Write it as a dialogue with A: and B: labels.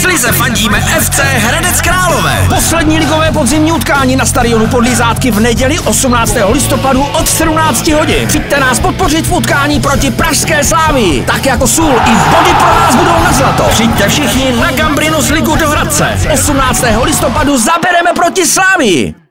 A: extralize fandíme FC Hradec Králové.
B: Poslední ligové podzimní utkání na stadionu Podlizátky v neděli 18. listopadu od 17 hodin. Přijďte nás podpořit v utkání proti pražské Slávii. Tak jako sůl, i body pro vás budou na zlato. Přijďte všichni na Gambrinus ligu do Hradce. 18. listopadu zabereme proti Slávii.